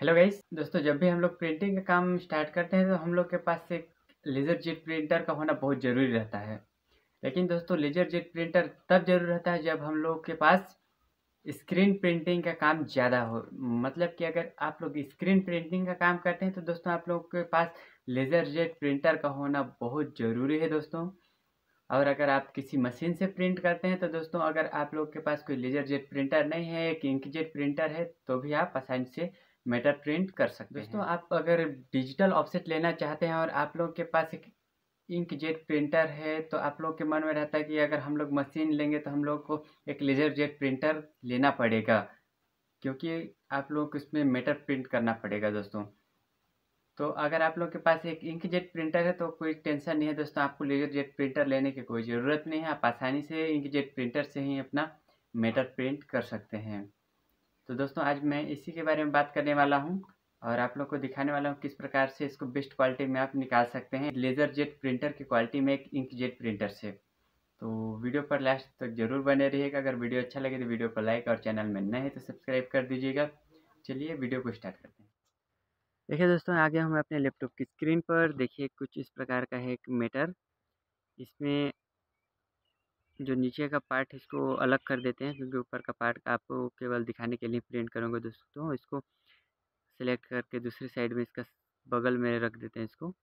Hello guys दोस्तों, जब भी हम लोग प्रिंटिंग का काम स्टार्ट करते हैं तो हम लोग के पास एक लेज़र जेट प्रिंटर का होना बहुत ज़रूरी रहता है। लेकिन दोस्तों, लेज़र जेट प्रिंटर तब ज़रूरी रहता है जब हम लोग के पास स्क्रीन प्रिंटिंग का काम ज़्यादा हो। मतलब कि अगर आप लोग स्क्रीन प्रिंटिंग का काम करते हैं तो दोस्तों आप लोग के पास लेज़र जेट प्रिंटर का होना बहुत ज़रूरी है दोस्तों। और अगर आप किसी मशीन से प्रिंट करते हैं तो दोस्तों, अगर आप लोग के पास कोई लेज़र जेट प्रिंटर नहीं है, एक इंकजेट प्रिंटर है, तो भी आप आसानी से मैटर प्रिंट कर सकते हैं। दोस्तों, आप अगर डिजिटल ऑफसेट लेना चाहते हैं और आप लोग के पास एक इंकजेट प्रिंटर है, तो आप लोग के मन में रहता है कि अगर हम लोग मशीन लेंगे तो हम लोग को एक लेज़र जेट प्रिंटर लेना पड़ेगा, क्योंकि आप लोग को इसमें मैटर प्रिंट करना पड़ेगा दोस्तों। तो अगर आप लोग के पास एक इंकजेट प्रिंटर है तो कोई टेंशन नहीं है दोस्तों, आपको लेज़र जेट प्रिंटर लेने की कोई ज़रूरत नहीं है। आप आसानी से इंकजेट प्रिंटर से ही अपना मैटर प्रिंट कर सकते हैं। तो दोस्तों, आज मैं इसी के बारे में बात करने वाला हूँ और आप लोग को दिखाने वाला हूँ किस प्रकार से इसको बेस्ट क्वालिटी में आप निकाल सकते हैं लेज़र जेट प्रिंटर की क्वालिटी में एक इंकजेट प्रिंटर से। तो वीडियो पर लास्ट तक ज़रूर बने रहिएगा। अगर वीडियो अच्छा लगे तो वीडियो को लाइक और चैनल में नए हैं तो सब्सक्राइब कर दीजिएगा। चलिए वीडियो को स्टार्ट करते हैं। देखिए दोस्तों, आ गया हूँ मैं अपने लैपटॉप की स्क्रीन पर। देखिए कुछ इस प्रकार का है एक मैटर। इसमें जो नीचे का पार्ट है इसको अलग कर देते हैं, क्योंकि ऊपर का पार्ट आपको केवल दिखाने के लिए प्रिंट करूँगा दोस्तों। इसको सेलेक्ट करके दूसरी साइड में इसका बगल में रख देते हैं इसको।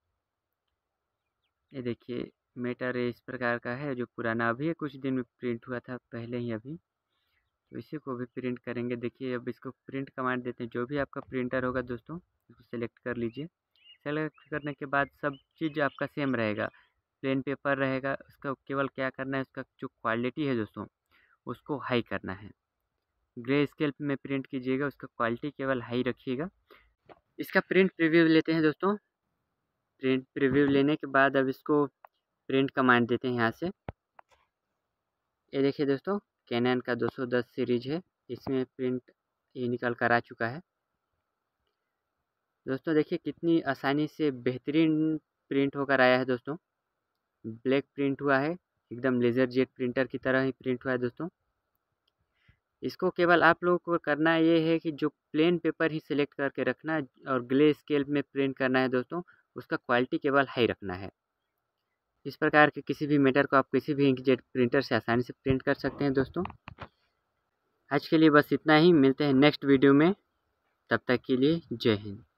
ये देखिए मैटर इस प्रकार का है, जो पुराना अभी कुछ दिन में प्रिंट हुआ था पहले ही अभी। तो इसी को भी प्रिंट करेंगे। देखिए अब इसको प्रिंट कमांड देते हैं। जो भी आपका प्रिंटर होगा दोस्तों, इसको सेलेक्ट कर लीजिए। सेलेक्ट करने के बाद सब चीज़ आपका सेम रहेगा, प्लेन पेपर रहेगा। उसका केवल क्या करना है, उसका जो क्वालिटी है दोस्तों उसको हाई करना है। ग्रे स्केल में प्रिंट कीजिएगा, उसका क्वालिटी केवल हाई रखिएगा। इसका प्रिंट प्रीव्यू लेते हैं दोस्तों। प्रिंट प्रीव्यू लेने के बाद अब इसको प्रिंट कमांड देते हैं यहाँ से। ये देखिए दोस्तों, कैनन का 210 सीरीज है, इसमें प्रिंट ये निकल कर आ चुका है। दोस्तों देखिए कितनी आसानी से बेहतरीन प्रिंट होकर आया है दोस्तों। ब्लैक प्रिंट हुआ है, एकदम लेज़र जेट प्रिंटर की तरह ही प्रिंट हुआ है दोस्तों। इसको केवल आप लोगों को करना ये है कि जो प्लेन पेपर ही सिलेक्ट करके रखना है और ग्ले स्केल में प्रिंट करना है दोस्तों। उसका क्वालिटी केवल हाई रखना है। इस प्रकार के किसी भी मैटर को आप किसी भी इंकजेट प्रिंटर से आसानी से प्रिंट कर सकते हैं दोस्तों। आज के लिए बस इतना ही। मिलते हैं नेक्स्ट वीडियो में, तब तक के लिए जय हिंद।